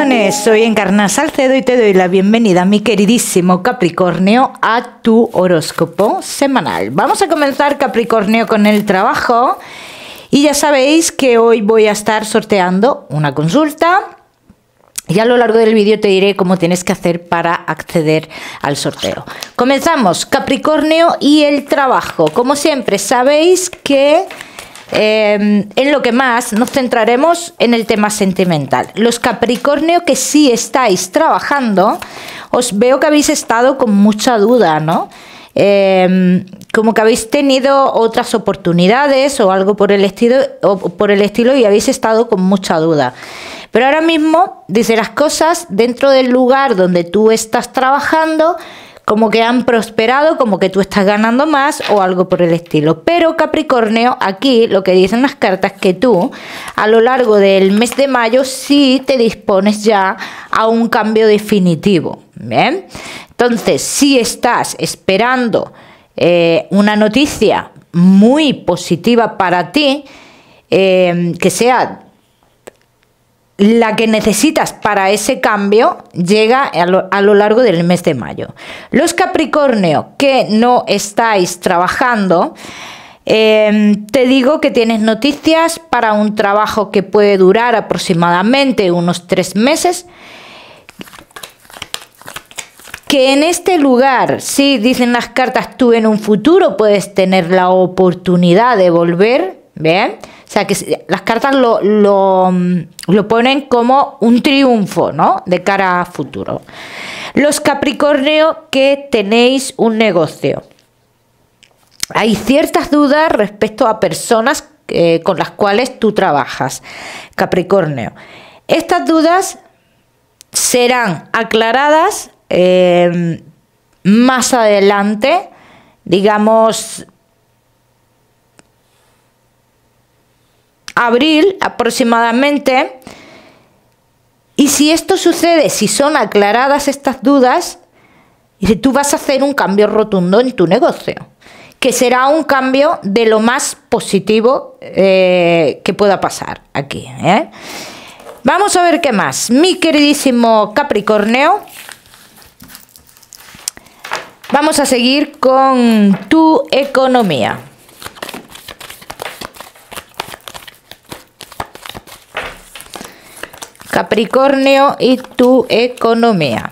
Capricorniones, soy Encarna Salcedo y te doy la bienvenida, mi queridísimo Capricornio, a tu horóscopo semanal. Vamos a comenzar, Capricornio, con el trabajo y ya sabéis que hoy voy a estar sorteando una consulta y a lo largo del vídeo te diré cómo tienes que hacer para acceder al sorteo. Comenzamos, Capricornio, y el trabajo. Como siempre, sabéis que en lo que más nos centraremos en el tema sentimental. Los Capricornio que sí estáis trabajando, os veo que habéis estado con mucha duda, ¿no? Como que habéis tenido otras oportunidades o algo por el estilo y habéis estado con mucha duda. Pero ahora mismo, dice, las cosas dentro del lugar donde tú estás trabajando como que han prosperado, como que tú estás ganando más o algo por el estilo. Pero Capricornio, aquí lo que dicen las cartas es que tú a lo largo del mes de mayo sí te dispones ya a un cambio definitivo. ¿Bien? Entonces, si estás esperando una noticia muy positiva para ti, que sea la que necesitas para ese cambio, llega a lo largo del mes de mayo. Los Capricornio que no estáis trabajando, te digo que tienes noticias para un trabajo que puede durar aproximadamente unos 3 meses, que en este lugar, sí, dicen las cartas, tú en un futuro puedes tener la oportunidad de volver, ¿bien? O sea, que las cartas lo ponen como un triunfo, ¿no? De cara a futuro. Los Capricornio que tenéis un negocio. Hay ciertas dudas respecto a personas con las cuales tú trabajas, Capricornio. Estas dudas serán aclaradas más adelante, digamos abril aproximadamente, y si esto sucede, si son aclaradas estas dudas, tú vas a hacer un cambio rotundo en tu negocio, que será un cambio de lo más positivo que pueda pasar aquí, ¿eh? Vamos a ver qué más, mi queridísimo Capricornio. Vamos a seguir con tu economía. Capricornio y tu economía.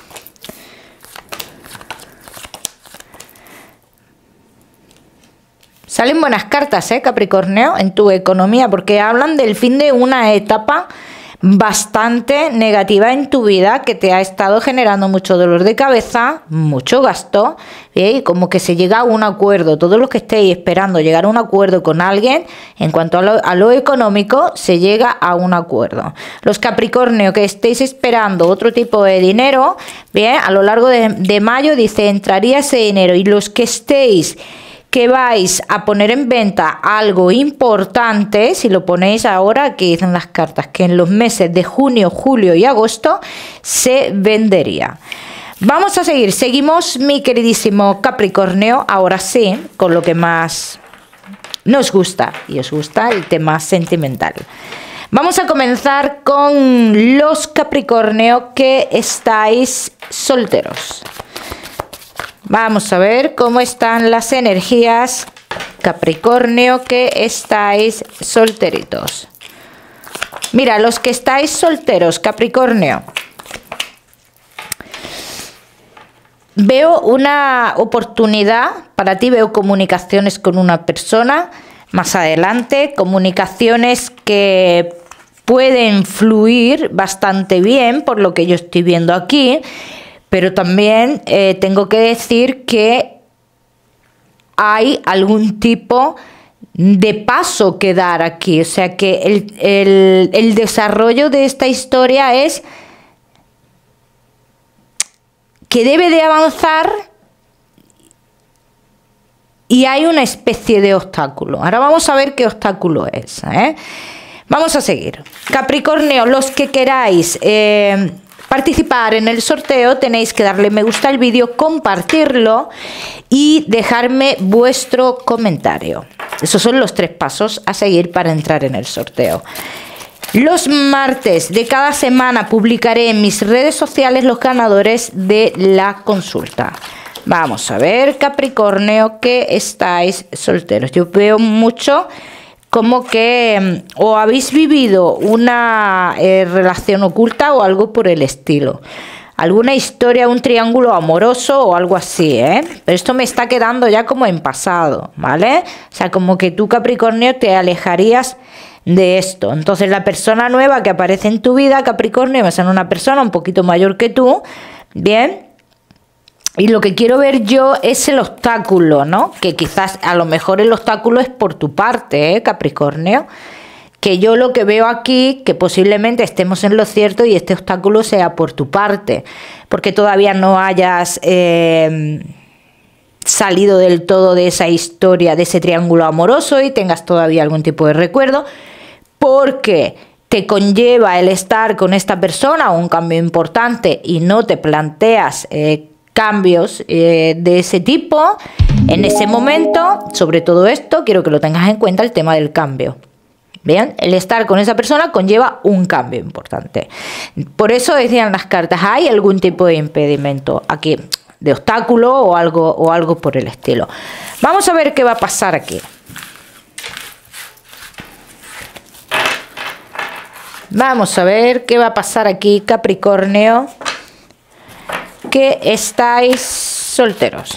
Salen buenas cartas, Capricornio, en tu economía, porque hablan del fin de una etapa bastante negativa en tu vida que te ha estado generando mucho dolor de cabeza, mucho gasto, y como que se llega a un acuerdo. Todos los que estéis esperando llegar a un acuerdo con alguien en cuanto a lo económico, se llega a un acuerdo. Los Capricornio que estéis esperando otro tipo de dinero, bien, a lo largo de mayo, dice, entraría ese dinero. Y los que estéis que vais a poner en venta algo importante, si lo ponéis ahora, aquí dicen las cartas que en los meses de junio, julio y agosto se vendería. Vamos a seguir, seguimos, mi queridísimo Capricornio, ahora sí, con lo que más nos gusta, y os gusta el tema sentimental. Vamos a comenzar con los Capricornio que estáis solteros. Vamos a ver cómo están las energías, Capricornio, que estáis solteritos. Mira, los que estáis solteros, Capricornio, veo una oportunidad para ti, veo comunicaciones con una persona más adelante, comunicaciones que pueden fluir bastante bien, por lo que yo estoy viendo aquí. Pero también tengo que decir que hay algún tipo de paso que dar aquí. O sea que el desarrollo de esta historia es que debe de avanzar y hay una especie de obstáculo. Ahora vamos a ver qué obstáculo es, ¿eh? Vamos a seguir. Capricornio, los que queráis participar en el sorteo, tenéis que darle me gusta al vídeo, compartirlo y dejarme vuestro comentario. Esos son los 3 pasos a seguir para entrar en el sorteo. Los martes de cada semana publicaré en mis redes sociales los ganadores de la consulta. Vamos a ver, Capricornio, que estáis solteros. Yo veo mucho como que o habéis vivido una relación oculta o algo por el estilo. Alguna historia, un triángulo amoroso o algo así, ¿eh? Pero esto me está quedando ya como en pasado, ¿vale? O sea, como que tú, Capricornio, te alejarías de esto. Entonces, la persona nueva que aparece en tu vida, Capricornio, va a ser una persona un poquito mayor que tú, ¿bien? Y lo que quiero ver yo es el obstáculo, ¿no? Que quizás a lo mejor el obstáculo es por tu parte, ¿eh, Capricornio? Que yo lo que veo aquí, que posiblemente estemos en lo cierto y este obstáculo sea por tu parte, porque todavía no hayas salido del todo de esa historia, de ese triángulo amoroso y tengas todavía algún tipo de recuerdo, porque te conlleva el estar con esta persona un cambio importante y no te planteas cambios de ese tipo en ese momento. Sobre todo esto, quiero que lo tengas en cuenta, el tema del cambio. Bien, el estar con esa persona conlleva un cambio importante. Por eso decían las cartas, hay algún tipo de impedimento aquí, de obstáculo o algo por el estilo. Vamos a ver qué va a pasar aquí. Vamos a ver qué va a pasar aquí, Capricornio, que estáis solteros.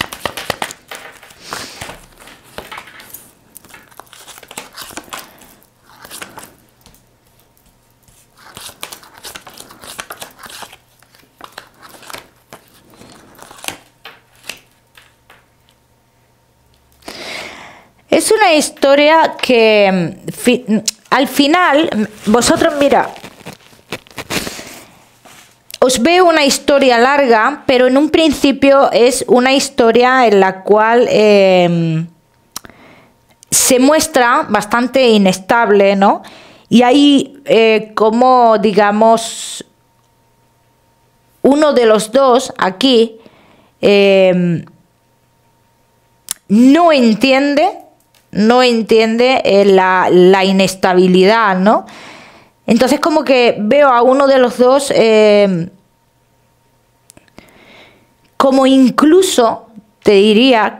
Es una historia que al final, vosotros, mira, os veo una historia larga, pero en un principio es una historia en la cual se muestra bastante inestable, ¿no? Y hay como, digamos, uno de los dos aquí no entiende la inestabilidad, ¿no? Entonces como que veo a uno de los dos como incluso, te diría,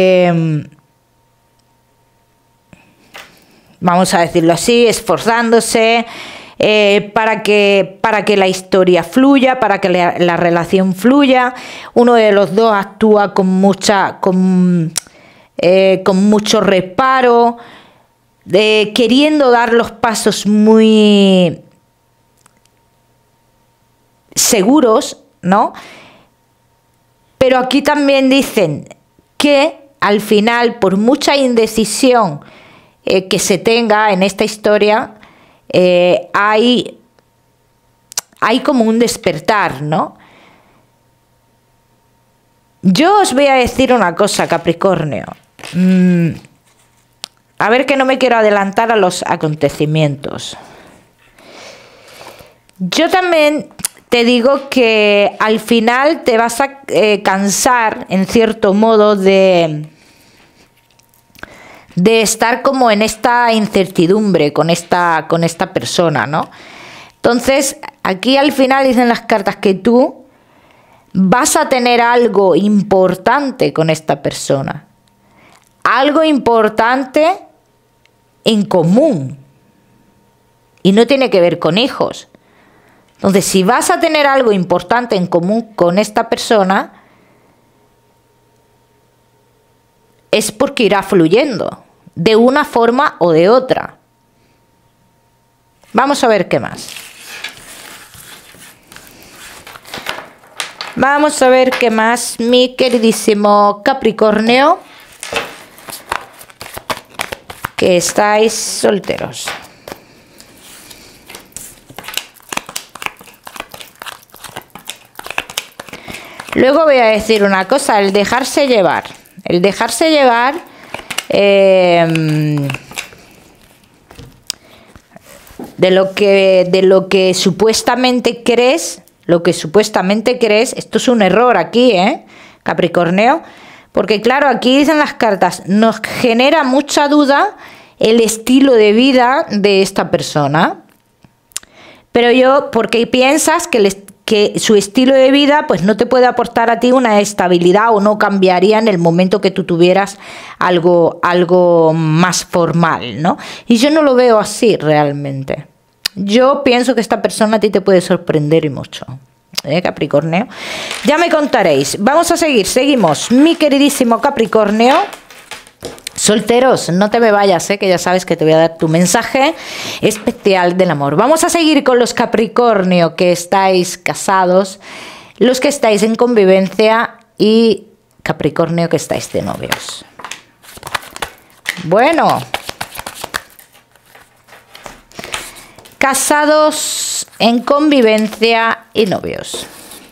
vamos a decirlo así, esforzándose para que la historia fluya, para que la relación fluya. Uno de los dos actúa con mucho reparo, queriendo dar los pasos muy seguros, ¿no? Pero aquí también dicen que al final, por mucha indecisión que se tenga en esta historia, hay como un despertar, ¿no? Yo os voy a decir una cosa, Capricornio. A ver, que no me quiero adelantar a los acontecimientos. Yo también te digo que al final te vas a cansar, en cierto modo, de estar como en esta incertidumbre con esta persona, ¿no? Entonces, aquí al final dicen las cartas que tú vas a tener algo importante con esta persona. Algo importante en común. Y no tiene que ver con hijos. Entonces, si vas a tener algo importante en común con esta persona, es porque irá fluyendo, de una forma o de otra. Vamos a ver qué más. Vamos a ver qué más, mi queridísimo Capricornio, que estáis solteros. Luego voy a decir una cosa, el dejarse llevar. El dejarse llevar de lo que supuestamente crees, esto es un error aquí, Capricornio, porque claro, aquí dicen las cartas, nos genera mucha duda el estilo de vida de esta persona. pero porque piensas que su estilo de vida pues no te puede aportar a ti una estabilidad o no cambiaría en el momento que tú tuvieras algo más formal, ¿no? Y yo no lo veo así realmente. Yo pienso que esta persona a ti te puede sorprender y mucho. Capricornio. Ya me contaréis. Vamos a seguimos. Mi queridísimo Capricornio. Solteros, no te me vayas, que ya sabes que te voy a dar tu mensaje especial del amor. Vamos a seguir con los Capricornio que estáis casados, los que estáis en convivencia y Capricornio que estáis de novios. Bueno, casados en convivencia y novios.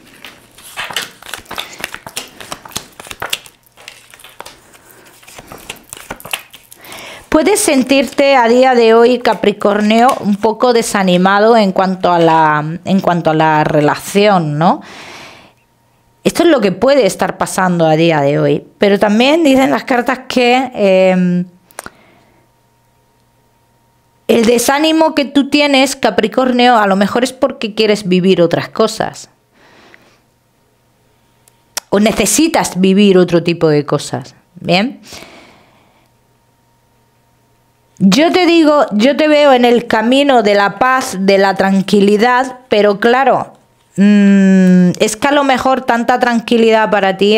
Puedes sentirte a día de hoy, Capricornio, un poco desanimado en cuanto a la relación, ¿no? Esto es lo que puede estar pasando a día de hoy. Pero también dicen las cartas que el desánimo que tú tienes, Capricornio, a lo mejor es porque quieres vivir otras cosas. O necesitas vivir otro tipo de cosas. ¿Bien? Yo te veo en el camino de la paz, de la tranquilidad, pero claro, es que a lo mejor tanta tranquilidad para ti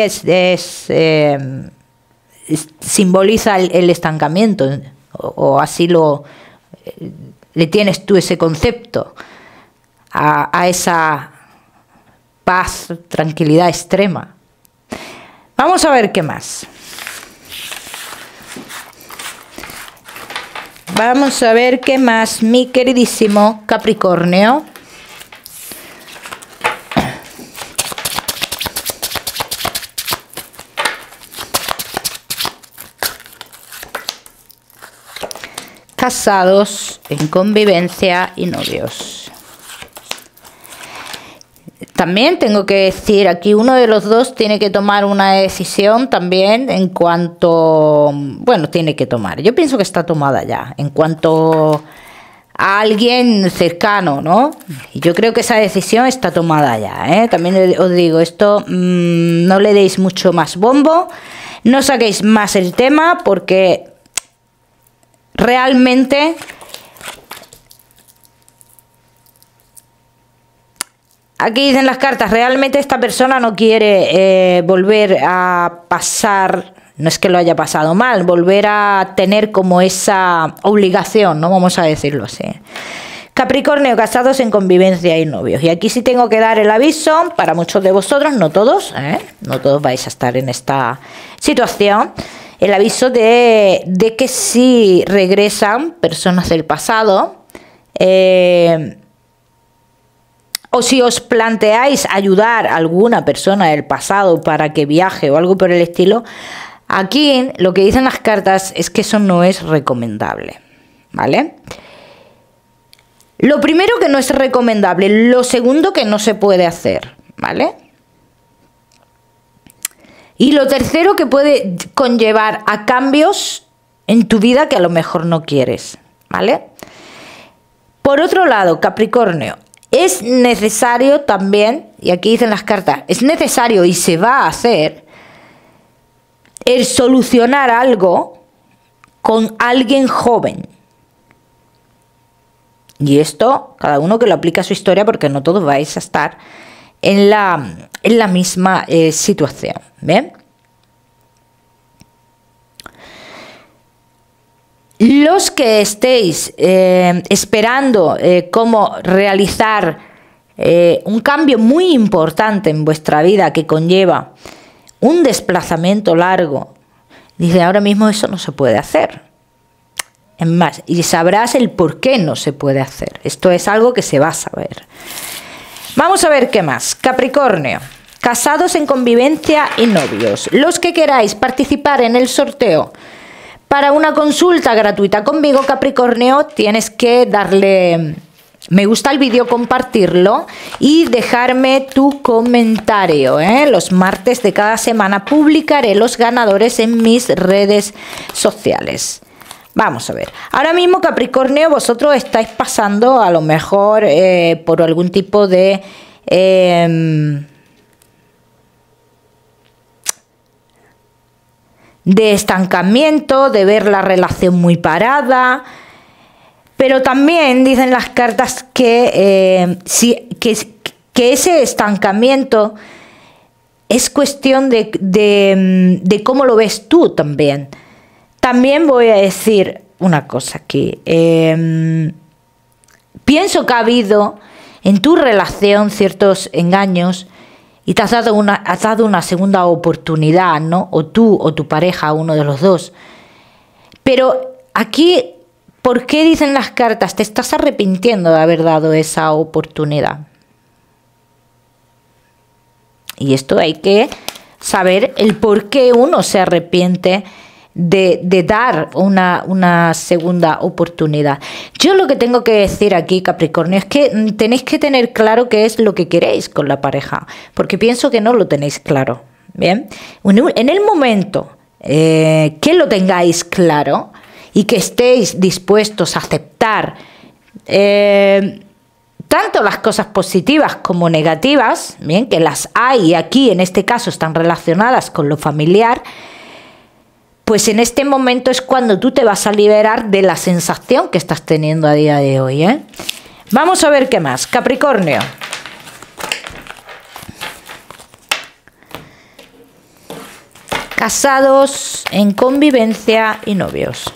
simboliza el estancamiento, o así le tienes tú ese concepto a esa paz, tranquilidad extrema. Vamos a ver qué más. Vamos a ver qué más, mi queridísimo Capricornio. Casados, en convivencia y novios. También tengo que decir, aquí uno de los dos tiene que tomar una decisión también en cuanto... Bueno, tiene que tomar. Yo pienso que está tomada ya. En cuanto a alguien cercano, ¿no? Y yo creo que esa decisión está tomada ya, ¿eh? También os digo, esto no le deis mucho más bombo. No saquéis más el tema porque realmente... Aquí dicen las cartas, realmente esta persona no quiere volver a pasar, no es que lo haya pasado mal, volver a tener como esa obligación, ¿no? Vamos a decirlo así. Capricornio, casados en convivencia y novios. Y aquí sí tengo que dar el aviso para muchos de vosotros, no todos, no todos vais a estar en esta situación. El aviso de que si regresan personas del pasado, o si os planteáis ayudar a alguna persona del pasado para que viaje o algo por el estilo, aquí lo que dicen las cartas es que eso no es recomendable, ¿vale? Lo primero que no es recomendable, lo segundo que no se puede hacer, ¿vale? Y lo tercero que puede conllevar a cambios en tu vida que a lo mejor no quieres, ¿vale? Por otro lado, Capricornio, es necesario también, y aquí dicen las cartas, es necesario y se va a hacer el solucionar algo con alguien joven. Y esto, cada uno que lo aplique a su historia, porque no todos vais a estar en la misma situación. ¿Bien? Los que estéis esperando cómo realizar un cambio muy importante en vuestra vida que conlleva un desplazamiento largo, dice, ahora mismo eso no se puede hacer. Es más, y sabrás el por qué no se puede hacer. Esto es algo que se va a saber. Vamos a ver qué más. Capricornio, casados en convivencia y novios. Los que queráis participar en el sorteo para una consulta gratuita conmigo, Capricornio, tienes que darle me gusta al vídeo, compartirlo y dejarme tu comentario. Los martes de cada semana publicaré los ganadores en mis redes sociales. Vamos a ver. Ahora mismo, Capricornio, vosotros estáis pasando a lo mejor por algún tipo de estancamiento, de ver la relación muy parada. Pero también dicen las cartas que ese estancamiento es cuestión de cómo lo ves tú también. También voy a decir una cosa aquí. Pienso que ha habido en tu relación ciertos engaños y te has dado una segunda oportunidad, ¿no? O tú o tu pareja, uno de los dos. Pero aquí, ¿por qué dicen las cartas? Te estás arrepintiendo de haber dado esa oportunidad. Y esto hay que saber el por qué uno se arrepiente de dar una segunda oportunidad. Yo lo que tengo que decir aquí, Capricornio, es que tenéis que tener claro qué es lo que queréis con la pareja, porque pienso que no lo tenéis claro. Bien, en el momento que lo tengáis claro y que estéis dispuestos a aceptar tanto las cosas positivas como negativas, bien, que las hay y aquí en este caso están relacionadas con lo familiar, pues en este momento es cuando tú te vas a liberar de la sensación que estás teniendo a día de hoy, ¿eh? Vamos a ver qué más. Capricornio. Casados, en convivencia y novios.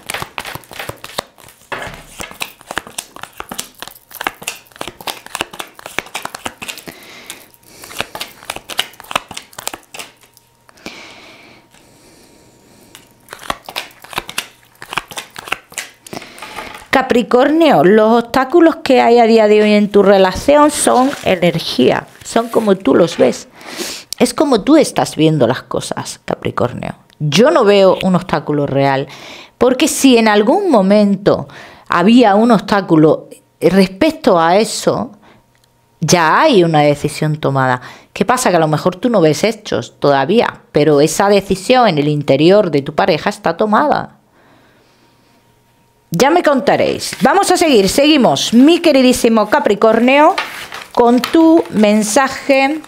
Capricornio, los obstáculos que hay a día de hoy en tu relación son energía, son como tú los ves. Es como tú estás viendo las cosas, Capricornio. Yo no veo un obstáculo real, porque si en algún momento había un obstáculo respecto a eso, ya hay una decisión tomada. ¿Qué pasa? Que a lo mejor tú no ves hechos todavía, pero esa decisión en el interior de tu pareja está tomada. Ya me contaréis. Vamos a seguir, seguimos, mi queridísimo Capricornio, con tu mensaje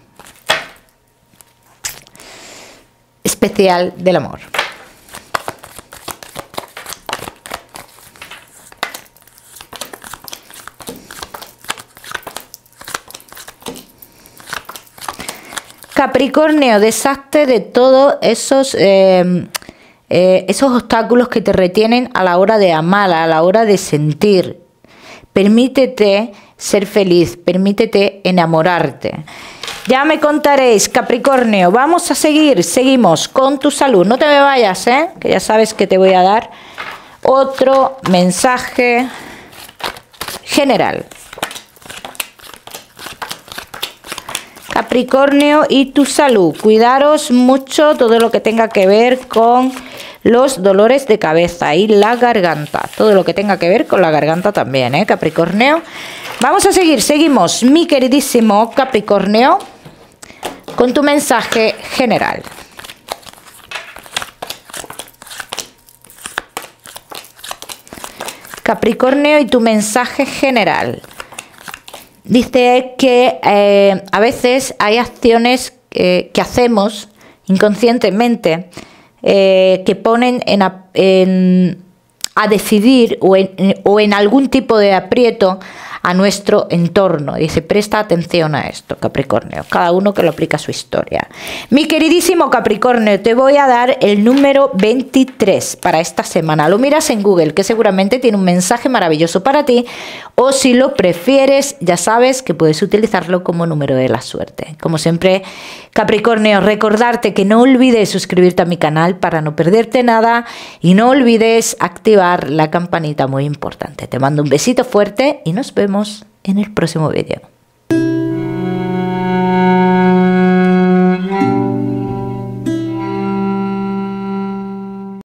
especial del amor. Capricornio, deshazte de todos esos obstáculos que te retienen a la hora de amar, a la hora de sentir. Permítete ser feliz, permítete enamorarte. Ya me contaréis, Capricornio. Vamos a seguir, seguimos con tu salud. No te me vayas, que ya sabes que te voy a dar otro mensaje general. Capricornio y tu salud. Cuidaros mucho todo lo que tenga que ver con los dolores de cabeza y la garganta. Todo lo que tenga que ver con la garganta también, Capricornio. Vamos a seguir, seguimos, mi queridísimo Capricornio, con tu mensaje general. Capricornio y tu mensaje general. Dice que a veces hay acciones que hacemos inconscientemente que ponen a decidir o en algún tipo de aprieto a nuestro entorno. Dice, presta atención a esto, Capricornio. Cada uno que lo aplica a su historia. Mi queridísimo Capricornio, te voy a dar el número 23 para esta semana. Lo miras en Google, que seguramente tiene un mensaje maravilloso para ti. O si lo prefieres, ya sabes que puedes utilizarlo como número de la suerte. Como siempre, Capricornio, recordarte que no olvides suscribirte a mi canal para no perderte nada. Y no olvides activar la campanita, muy importante. Te mando un besito fuerte y nos vemos en el próximo vídeo.